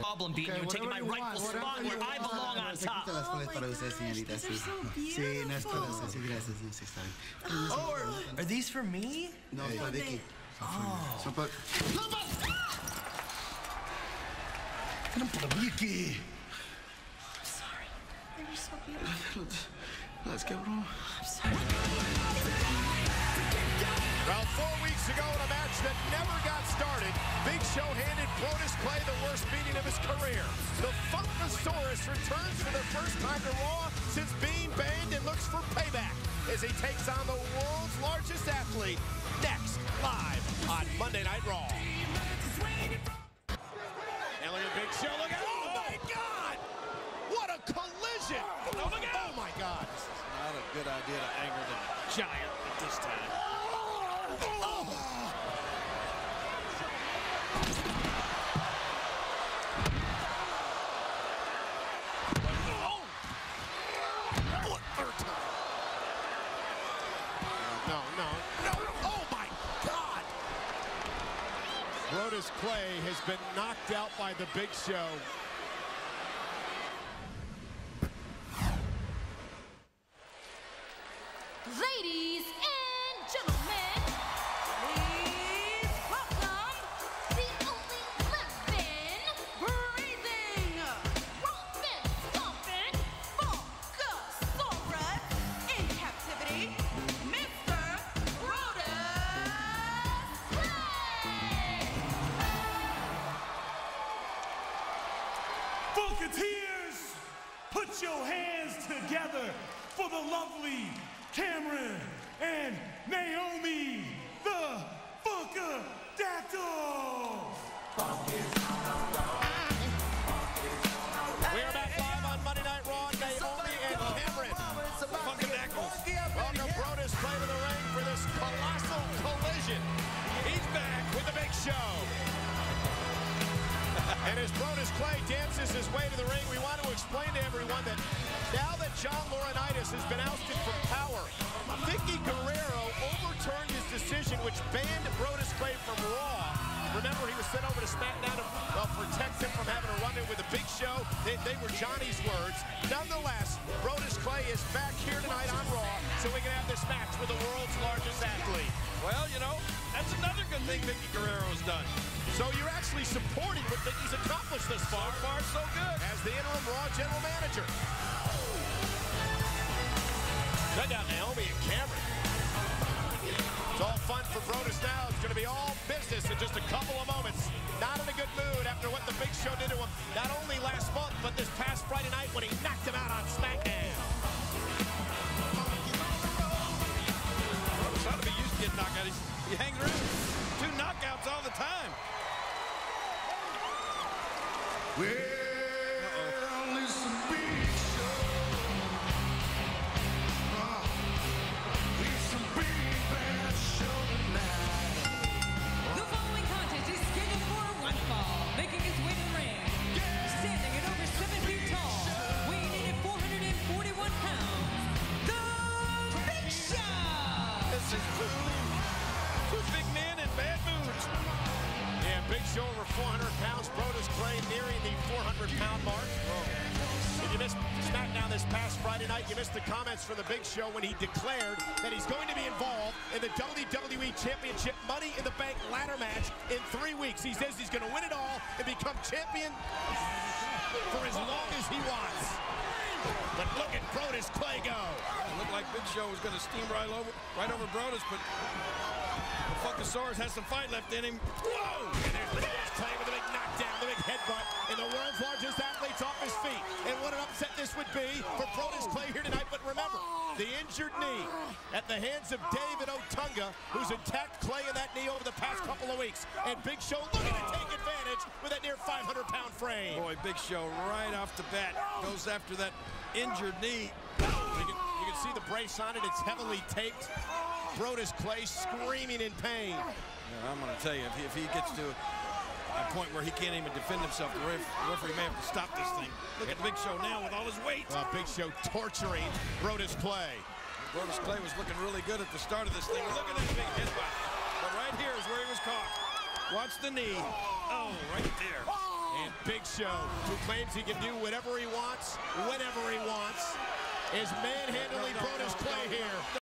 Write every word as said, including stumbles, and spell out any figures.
Problem being Okay, you taking my whatever you rightful want, spot whatever where you I belong on top. Las Oh flores my para usted, gosh, señorita. these Sí. are so Sí, no es para beautiful. usted. Sí, gracias. Sí, sí, está bien. Oh, are, are these for me? No, Hey, para they- Vicky. Oh. Son para... Eran para Vicky. I'm sorry. They were so beautiful. Las quebró. I'm sorry. Well, four weeks ago in a match that never got started, Big Show handed Brodus Clay the worst beating of his career. The Funkasaurus returns for the first time to Raw since being banned and looks for payback as he takes on the world's largest athlete next live on Monday Night Raw. And look at Big Show. Look at, oh my God! What a collision! Oh, look at, oh my God! This is not a good idea to anger the giant at this time. Oh. Oh, third time. No, no, no. Oh, my God. Brodus Clay has been knocked out by the Big Show. Ladies and gentlemen, please welcome the only living, breathing, romping, stomping, Funkasaurus in captivity, Mister Brodus Clay! Funketeers, put your hands together for the lovely Cameron and Naomi, the Funkadactyls. We are back live on Monday Night Raw. Naomi and Cameron, the Funkadactyls. Welcome Brodus Clay to the ring for this colossal collision. He's back with the Big Show. And as Brodus Clay dances his way to the ring, we want to explain to everyone that now that John Laurinaitis has been ousted from power, Vicky Guerrero overturned his decision which banned Brodus Clay from Raw. Remember, he was sent over to SmackDown to well, protect him from having a run-in with the Big Show. They, they were Johnny's words. Nonetheless, Brodus Clay is back here tonight on Raw so we can have this match with the world's largest athlete. Well, you know, that's another good thing Vicky Guerrero's done. So you're actually supporting what Vicky's accomplished this far. So far, so good. As the interim Raw general manager. Check out Naomi and Cameron. It's all fun for Brodus now. It's going to be all business in just a couple of moments. Not in a good mood after what the Big Show did to him, not only last month, but this past Friday night when he knocked him out on SmackDown. Brodus ought to be used to getting knocked out. He's, he hangs around. Two knockouts all the time. Well, it's a big show. Oh, it's a big bad show tonight. The following contest is scheduled for one fall, making his way to the ring. Standing at over seven feet tall, weighing in at four hundred forty-one pounds, The Big Show! This is two, two big men in bad moods. Yeah, Big Show over four hundred pounds. Brodus Clay nearing the four hundred pound mark. If you missed SmackDown this past Friday night, you missed the comments from the Big Show when he declared that he's going to be involved in the W W E Championship Money in the Bank ladder match in three weeks. He says he's going to win it all and become champion for as long as he wants. But look at Brodus Clay go. It looked like Big Show was going to steam right over, right over Brodus, but the Funkasaurus has some fight left in him. Whoa! And there's Brodus Clay with a big knockdown, the big headbutt, and the world's largest athlete's off his feet. And what an upset this would be for Brodus Clay here tonight. But remember, the injured knee at the hands of David Otunga, who's attacked Clay in that knee over the past couple of weeks. And Big Show looking to take advantage with that near five hundred pound frame. Boy, Big Show right off the bat goes after that injured knee. You can, you can see the brace on it. It's heavily taped. Brodus Clay screaming in pain. Yeah, I'm going to tell you, if he, if he gets to a point where he can't even defend himself, the ref, referee may have to stop this thing. Look at Big Show now with all his weight. Uh, Big Show torturing Brodus Clay. Brodus Clay was looking really good at the start of this thing. Look at that big headbutt. But right here is where he was caught. Watch the knee. Oh, right there. And Big Show, who claims he can do whatever he wants, whenever he wants, is manhandling Brodus Clay here.